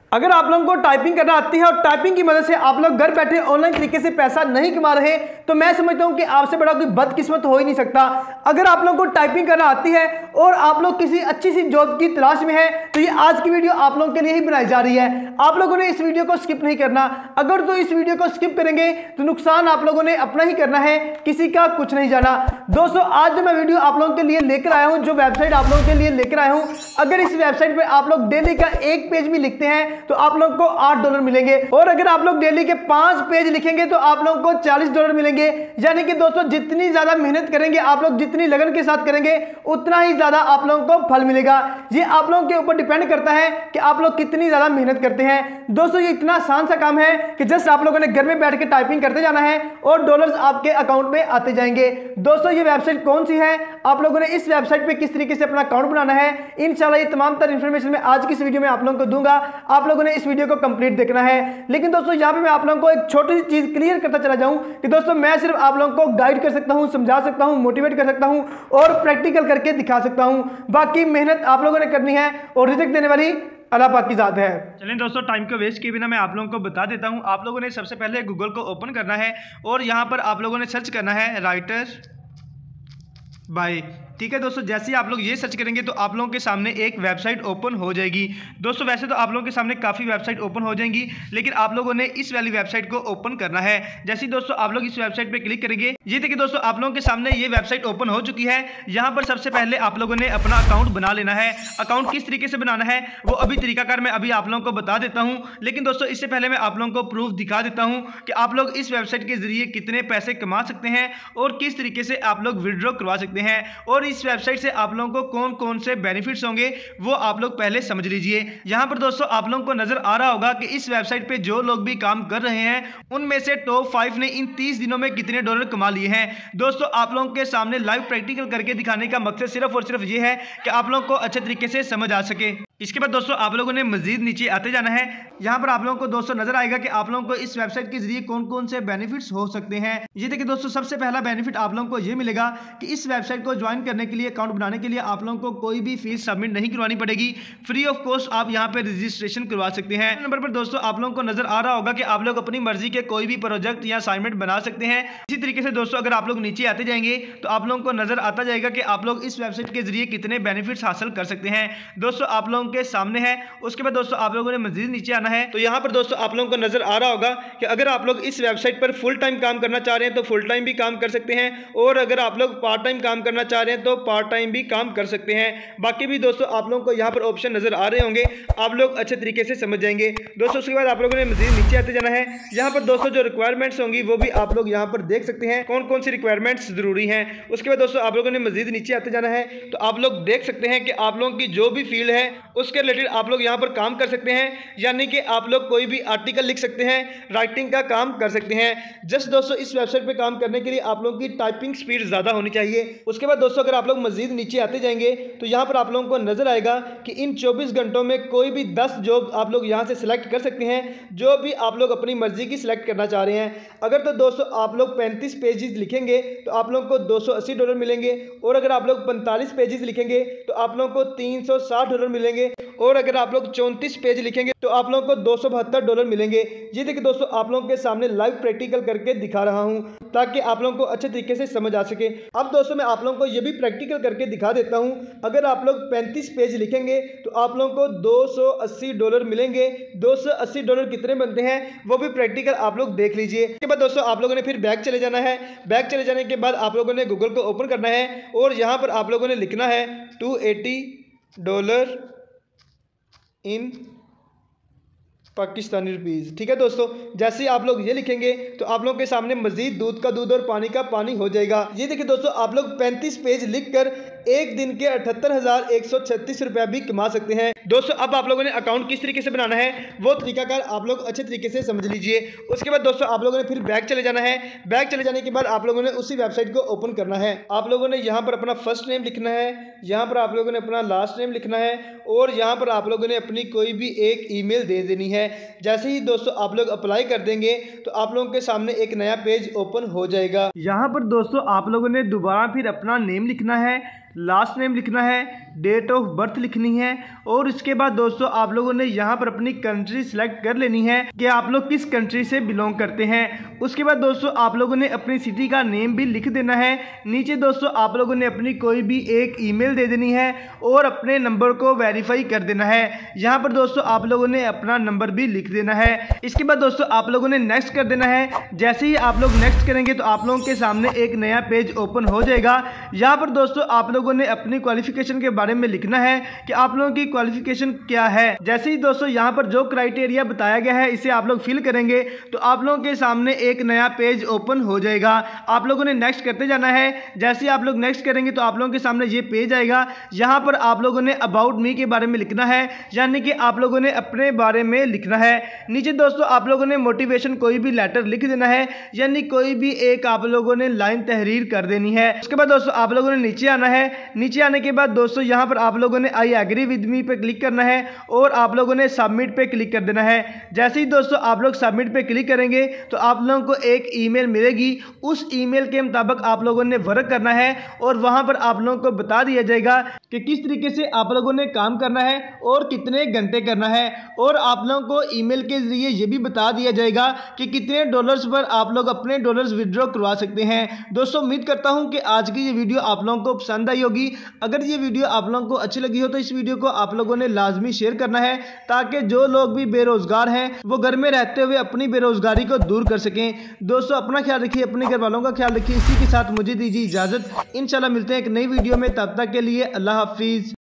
अगर आप लोगों को टाइपिंग करना आती है और टाइपिंग की मदद से आप लोग घर बैठे ऑनलाइन तरीके से पैसा नहीं कमा रहे, तो मैं समझता हूं कि आपसे बड़ा कोई बदकिस्मत हो ही नहीं सकता। अगर आप लोगों को टाइपिंग करना आती है और आप लोग किसी अच्छी सी जॉब की तलाश में है, तो ये आज की वीडियो आप लोगों के लिए ही बनाई जा रही है। आप लोगों ने इस वीडियो को स्किप नहीं करना। अगर तो इस वीडियो को स्किप करेंगे तो नुकसान आप लोगों ने अपना ही करना है, किसी का कुछ नहीं जाना। दोस्तों, आज जो मैं वीडियो आप लोगों के लिए लेकर आया हूं, जो वेबसाइट आप लोगों के लिए लेकर आया हूं, अगर इस वेबसाइट पे आप लोग डेली का एक पेज भी लिखते हैं तो आप लोगों को $8 मिलेंगे, और अगर आप लोग डेली के 5 पेज लिखेंगे तो आप लोगों को $40 मिलेंगे। यानी कि दोस्तों, जितनी ज्यादा मेहनत करेंगे आप लोग, जितनी लगन के साथ करेंगे, उतना ही ज्यादा आप लोगों को फल मिलेगा। ये आप लोगों के ऊपर डिपेंड करता है कि आप लोग कितनी ज्यादा मेहनत करते हैं। दोस्तों, ये इतना आसान सा काम है कि जस्ट आप लोगों ने घर में बैठ के टाइपिंग करते जाना है और डॉलर्स आपके अकाउंट में आते जाएंगे। दोस्तों, ये वेबसाइट कौन सी है, आप लोगों ने इस वेबसाइट पे किस तरीके से अपना अकाउंट बनाना है, इंशाल्लाह ये तमाम तरह इंफॉर्मेशन मैं आज की इस वीडियो में आप लोगों को दूंगा। आप लोगों ने इस वीडियो को कंप्लीट देखना है। लेकिन दोस्तों, यहां पे मैं आप लोगों को एक छोटी सी चीज क्लियर करता चला जाऊं कि दोस्तों, मैं सिर्फ आप लोगों को गाइड कर सकता हूं, समझा सकता हूं, मोटिवेट कर सकता हूं और प्रैक्टिकल करके दिखा सकता हूं। बाकी मेहनत आप लोगों ने करनी है और रिज़्क देने वाली अल्लाह पाक की ज़ात है। चलें दोस्तों, टाइम को वेस्ट किए बिना मैं आप लोगों को बता देता हूं। आप लोगों ने सबसे पहले गूगल को ओपन करना है और यहां पर आप लोगों ने सर्च करना है राइटर बाय। ठीक है दोस्तों, जैसे ही आप लोग ये सर्च करेंगे तो आप लोगों के सामने एक वेबसाइट ओपन हो जाएगी। दोस्तों, वैसे तो आप लोगों के सामने काफ़ी वेबसाइट ओपन हो जाएंगी, लेकिन आप लोगों ने इस वाली वेबसाइट को ओपन करना है। जैसे ही दोस्तों आप लोग इस वेबसाइट पे क्लिक करेंगे, ये देखिए दोस्तों, आप लोगों के सामने ये वेबसाइट ओपन हो चुकी है। यहाँ पर सबसे पहले आप लोगों ने अपना अकाउंट बना लेना है। अकाउंट किस तरीके से बनाना है वो अभी तरीकाकार मैं अभी आप लोगों को बता देता हूँ, लेकिन दोस्तों इससे पहले मैं आप लोगों को प्रूफ दिखा देता हूँ कि आप लोग इस वेबसाइट के जरिए कितने पैसे कमा सकते हैं और किस तरीके से आप लोग विड्रॉ करवा सकते हैं, और इस वेबसाइट से आप लोगों को कौन कौन से बेनिफिट्स होंगे वो आप लोग पहले समझ लीजिए। यहां पर दोस्तों आप लोगों को नजर आ रहा होगा कि इस वेबसाइट पे जो लोग भी काम कर रहे हैं उनमें से टॉप 5 ने इन 30 दिनों में कितने डॉलर कमा लिए हैं। दोस्तों, आप लोगों के सामने लाइव प्रैक्टिकल करके दिखाने का मकसद सिर्फ और सिर्फ ये है कि आप लोगों को अच्छे तरीके से समझ आ सके। इसके बाद दोस्तों आप लोगों ने मजीद नीचे आते जाना है। यहाँ पर आप लोगों को दोस्तों नजर आएगा कि आप लोगों को इस वेबसाइट के जरिए कौन कौन से बेनिफिट्स हो सकते हैं। ये देखिए दोस्तों, सबसे पहला बेनिफिट आप लोगों को ये मिलेगा कि इस वेबसाइट को ज्वाइन करने के लिए, अकाउंट बनाने के लिए आप लोगों को कोई भी फीस सबमिट नहीं करवानी पड़ेगी। फ्री ऑफ कॉस्ट आप यहाँ पे रजिस्ट्रेशन करवा सकते हैं। नंबर पर दोस्तों आप लोगों को नजर आ रहा होगा कि आप लोग अपनी मर्जी के कोई भी प्रोजेक्ट या असाइनमेंट बना सकते हैं। इसी तरीके से दोस्तों अगर आप लोग नीचे आते जाएंगे तो आप लोगों को नजर आता जाएगा कि आप लोग इस वेबसाइट के जरिए कितने बेनिफिट्स हासिल कर सकते हैं। दोस्तों आप लोगों के सामने है। उसके बाद दोस्तों आप लोगों ने मजीद नीचे आना है, तो यहाँ पर दोस्तों आप लोगों को नजर आ रहा होगा कि अगर आप लोग इस वेबसाइट पर फुल टाइम काम करना चाह रहे हैं तो फुल टाइम भी काम कर सकते हैं, और अगर आप लोग पार्ट टाइम काम करना चाह रहे हैं तो पार्ट टाइम भी काम कर सकते हैं। बाकी भी दोस्तों आप लोगों को यहाँ पर ऑप्शन नजर आ रहे होंगे, आप लोग अच्छे तरीके से समझ जाएंगे। दोस्तों उसके बाद आप लोगों ने मजीद नीचे आते जाना है। यहाँ पर दोस्तों जो रिक्वायरमेंट्स होंगी वो भी आप लोग यहाँ पर देख सकते हैं, कौन कौन सी रिक्वायरमेंट्स जरूरी हैं। उसके बाद दोस्तों आप लोगों ने मजीद नीचे आते जाना है, तो आप लोग देख सकते हैं कि आप लोगों की जो भी फील्ड है उसके रिलेटेड आप लोग यहाँ पर काम कर सकते हैं। यानी कि आप लोग कोई भी आर्टिकल लिख सकते हैं, राइटिंग का काम कर सकते हैं। जस्ट दोस्तों इस वेबसाइट पे काम करने के लिए आप लोगों की टाइपिंग स्पीड ज़्यादा होनी चाहिए। उसके बाद दोस्तों अगर आप लोग मजीद नीचे आते जाएंगे तो यहाँ पर आप लोगों को नजर आएगा कि इन 24 घंटों में कोई भी 10 जॉब आप लोग यहाँ से सिलेक्ट कर सकते हैं, जो भी आप लोग अपनी मर्जी की सिलेक्ट करना चाह रहे हैं। अगर तो दोस्तों आप लोग 35 पेजेस लिखेंगे तो आप लोगों को $280 मिलेंगे, और अगर आप लोग 45 पेजेस लिखेंगे तो आप लोगों को $360 मिलेंगे, और अगर आप लोग 34 पेज लिखेंगे तो आप लोगों को $272 मिलेंगे। ये देखिए दोस्तों आप लोगों के सामने लाइव प्रैक्टिकल करके दिखा रहा हूं ताकि आप लोगों को अच्छे तरीके से समझ आ सके। अब दोस्तों मैं आप लोगों को ये भी प्रैक्टिकल करके दिखा देता हूं। अगर आप लोग 35 पेज लिखेंगे तो आप लोगों को $280 मिलेंगे। $280 कितने बनते हैं वो भी प्रैक्टिकल आप लोग देख लीजिए। इसके बाद दोस्तों आप लोगों ने फिर बैक चले जाना है। बैक चले जाने के बाद आप लोगों ने गूगल को ओपन करना है और यहाँ पर आप लोगों ने लिखना है $280 इन पाकिस्तानी रुपीज़। ठीक है दोस्तों, जैसे ही आप लोग ये लिखेंगे तो आप लोगों के सामने मजीद दूध का दूध और पानी का पानी हो जाएगा। ये देखिए दोस्तों आप लोग 35 पेज लिखकर एक दिन के 78,136 रुपया भी कमा सकते हैं। दोस्तों अब आप लोगों ने अकाउंट किस तरीके से बनाना है वो तरीकाकार आप लोग अच्छे तरीके से समझ लीजिए। उसके बाद दोस्तों आप लोगों ने फिर बैक चले जाना है। बैक चले जाने के बाद आप लोगों ने उसी वेबसाइट को ओपन करना है। आप लोगों ने यहाँ पर अपना फर्स्ट नेम लिखना है, यहाँ पर आप लोगों ने अपना लास्ट नेम लिखना है, और यहाँ पर आप लोगों ने अपनी कोई भी एक ईमेल दे देनी है। जैसे ही दोस्तों आप लोग अप्लाई कर देंगे तो आप लोगों के सामने एक नया पेज ओपन हो जाएगा। यहाँ पर दोस्तों आप लोगों ने दोबारा फिर अपना नेम लिखना है, लास्ट नेम लिखना है, डेट ऑफ बर्थ लिखनी है और इसके बाद दोस्तों आप लोगों ने यहाँ पर अपनी कंट्री सिलेक्ट कर लेनी है कि आप लोग किस कंट्री से बिलोंग करते हैं। उसके बाद दोस्तों आप लोगों ने अपनी सिटी का नेम भी लिख देना है। नीचे दोस्तों आप लोगों ने अपनी कोई भी एक ईमेल दे देनी है और अपने नंबर को वेरीफाई कर देना है। यहाँ पर दोस्तों आप लोगों ने अपना नंबर भी लिख देना है। इसके बाद दोस्तों आप लोगों ने नेक्स्ट कर देना है। जैसे ही आप लोग नेक्स्ट करेंगे तो आप लोगों के सामने एक नया पेज ओपन हो जाएगा। यहाँ पर दोस्तों आप लोगों ने अपनी क्वालिफिकेशन के बारे में लिखना है कि आप लोगों की क्वालिफिकेशन क्या है। जैसे ही दोस्तों यहाँ पर जो क्राइटेरिया बताया गया है इसे आप लोग फिल करेंगे तो आप लोगों के सामने एक नया पेज ओपन हो जाएगा। आप लोगों ने नेक्स्ट करते जाना है। जैसे ही आप लोग नेक्स्ट करेंगे तो आप लोगों के सामने ये पेज आएगा। यहाँ पर आप लोगों ने अबाउट मी के बारे में लिखना है, यानी कि आप लोगों ने अपने बारे में लिखना है। नीचे दोस्तों आप लोगों ने मोटिवेशन कोई भी लेटर लिख देना है, यानी कोई भी एक आप लोगों ने लाइन तहरीर कर देनी है। उसके बाद दोस्तों आप लोगों ने नीचे आना है। नीचे आने के बाद दोस्तों यहाँ पर आप लोगों ने आई एग्री विद मी पे क्लिक करना है और आप लोगों ने सबमिट पे क्लिक कर देना है। जैसे ही दोस्तों आप लोग सबमिट पे क्लिक करेंगे तो आप लोगों को एक ईमेल मिलेगी। उस ईमेल के मुताबिक आप लोगों ने वर्क करना है और वहां पर आप लोगों को बता दिया जाएगा कि किस तरीके से आप लोगों ने काम करना है और कितने घंटे करना है। और आप लोगों को ईमेल के जरिए ये भी बता दिया जाएगा कि कितने डॉलर्स पर आप लोग अपने डॉलर्स विड्रॉ करवा सकते हैं। दोस्तों उम्मीद करता हूं कि आज की ये वीडियो आप लोगों को पसंद आई होगी। अगर ये वीडियो आप लोगों को अच्छी लगी हो तो इस वीडियो को आप लोगों ने लाजमी शेयर करना है ताकि जो लोग भी बेरोजगार हैं वो घर में रहते हुए अपनी बेरोजगारी को दूर कर सकें। दोस्तों अपना ख्याल रखिए, अपने घर वालों का ख्याल रखिए। इसी के साथ मुझे दीजिए इजाजत। इंशाल्लाह मिलते हैं एक नई वीडियो में, तब तक के लिए अल्लाह हाफिज।